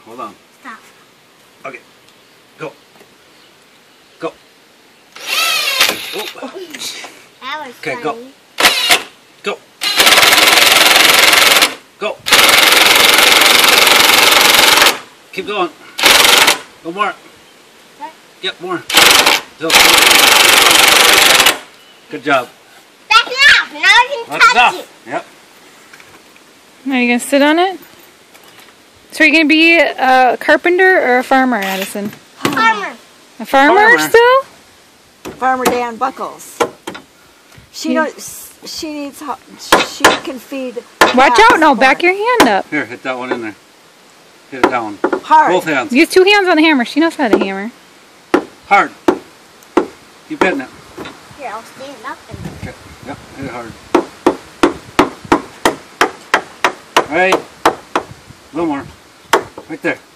Hold on. Stop. Okay. Go. Go. Oh. That was Okay, funny. go. Go. Go. Keep going. Go more. What? Yep, more. So, good job. That's enough. Now I can That's touch enough. it. Yep. Are you going to sit on it? So are you going to be a carpenter or a farmer, Addison? Farmer. A farmer, Farmer. still? Farmer Dan Buckles. She knows. She needs. She can feed. Watch calves out. No, corn. back your hand up. Here, hit that one in there. Hit it down. Hard. Both hands. Use 2 hands on the hammer. She knows how to hammer. Hard. Keep hitting it. Here, I'll stand up and. Okay. Yep, hit it hard. All right. A little more. Right there.